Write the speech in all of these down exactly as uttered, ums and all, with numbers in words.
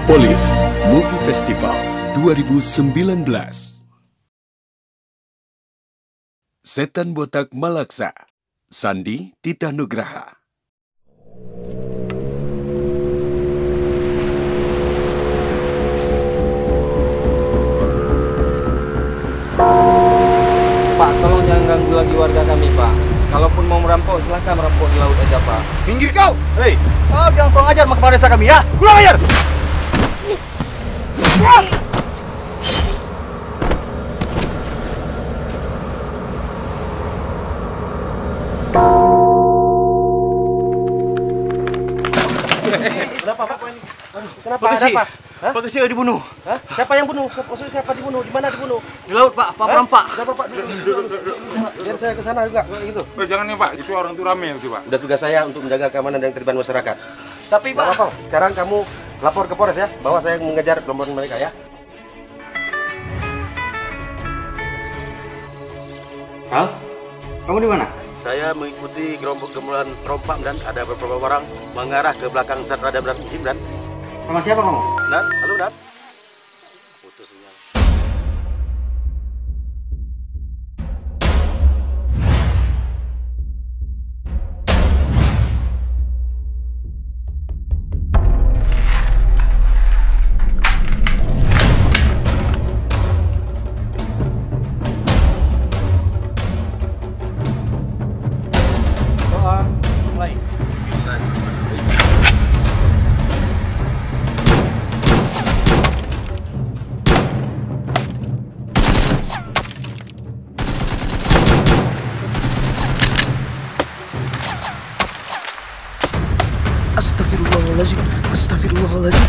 Polis Movie Festival dua ribu sembilan belas. Setan Botak Malaksa, Sandi Tita Nugraha. Pak, tolong jangan ganggu lagi warga kami, Pak. Kalaupun mau merampok, silahkan merampok di laut aja, Pak. Minggir kau! Hei, kau jangan kurang ajar kepada desa kami, ya? Kurang ajar! Kenapa, Pak? Kenapa? Polisi. Kenapa? Hah? Polisi dibunuh. Hah? Siapa yang bunuh? Maksudnya siapa dibunuh? Di mana dibunuh? Di laut, Pak. Pak perampak. Siapa, Pak? Biar saya ke sana juga, gitu. Oh, jangan nih, Pak. Itu orang itu rame itu, Pak. Udah tugas saya untuk menjaga keamanan dan ketertiban masyarakat. Tapi, Pak. Apa? Sekarang kamu lapor ke Polres ya, bahwa saya mengejar rombongan mereka ya. Hal? Kamu di mana? Saya mengikuti gerombolan perompak dan ada beberapa orang mengarah ke belakang Satrada dan Imran. Sama siapa kamu? Dan, halo Dan. Putus sinyal. Doa, mulai. Astagfirullahaladzim, astagfirullahaladzim.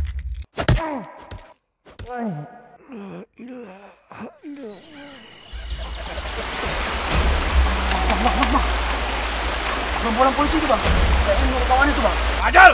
Rombongan polisi itu, Bang. Kayaknya ada kawan itu, Bang. Ajal!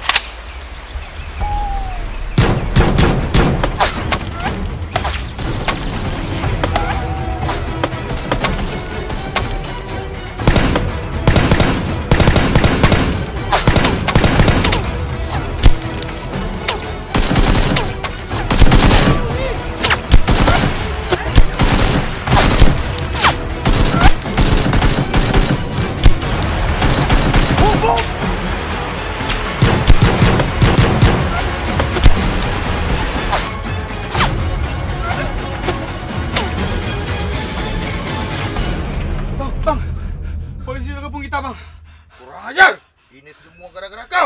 Bang, Bang. Polisi udah kepung kita, Bang. Kurang ajar! Ini semua gara-gara kau!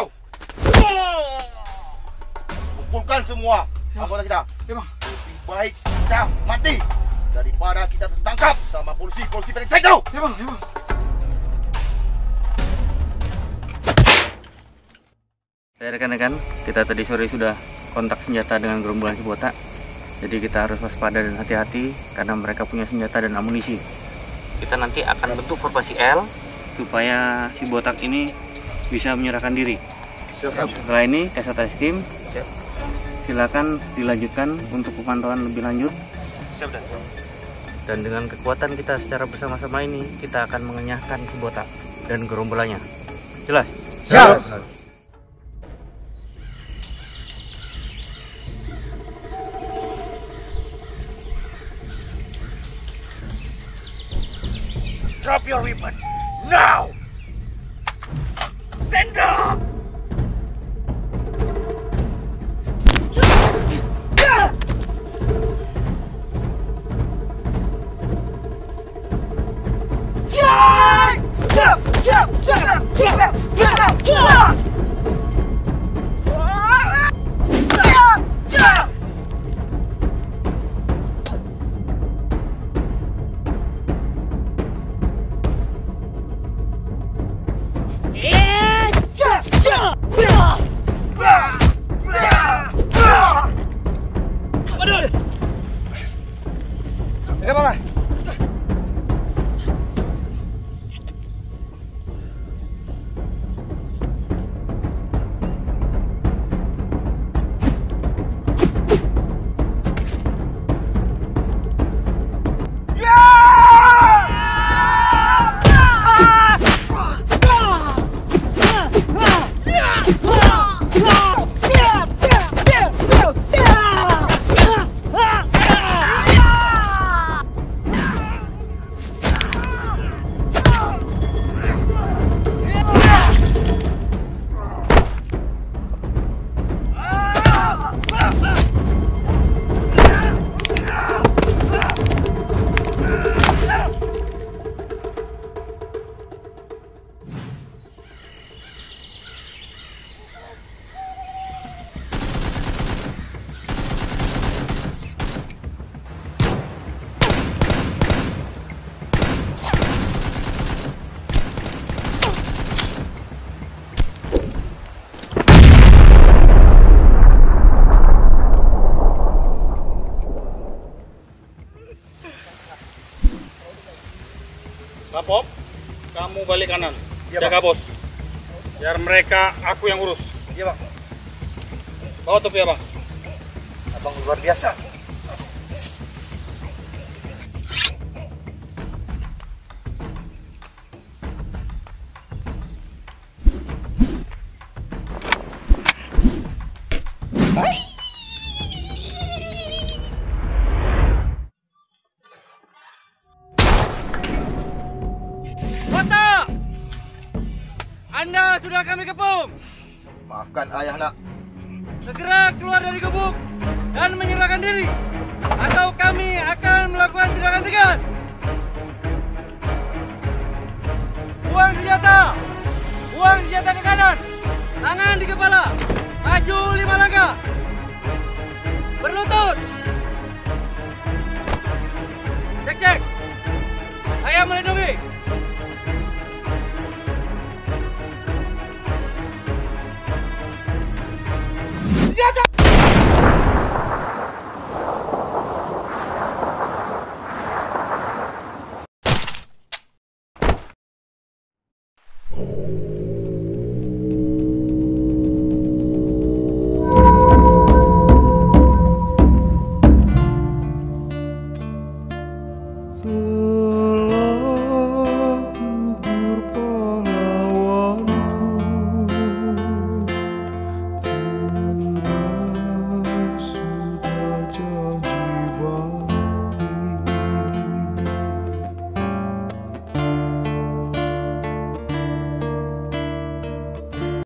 Kumpulkan semua anggota kita. Ya, Bang. Lebih baik kita mati daripada kita tertangkap sama polisi-polisi brengsek kau! Ya, Bang. Ya, Bang. Ya, rekan-rekan, kita tadi sore sudah kontak senjata dengan gerombolan si botak. Jadi kita harus waspada dan hati-hati karena mereka punya senjata dan amunisi. Kita nanti akan bentuk formasi L supaya si botak ini bisa menyerahkan diri. Setelah ini Kasat Eskrim silakan dilanjutkan untuk pemantauan lebih lanjut. Dan dengan kekuatan kita secara bersama-sama ini kita akan mengenyahkan si botak dan gerombolannya. Jelas? Siap. Drop your weapon! Now! Stand up! Ya, Bang. Kapop, kamu balik kanan. Iya, Jaga Bang. bos. Biar mereka aku yang urus. Iya, Bang. Bawa topi ya, Bang. Abang luar biasa. Kota! Anda sudah kami kepung. Maafkan ayah, nak. Segera keluar dari gubuk dan menyerahkan diri, atau kami akan melakukan tindakan tegas. Buang senjata, buang senjata ke kanan, tangan di kepala, maju lima langkah, berlutut. Cek cek, saya melindungi. Tuh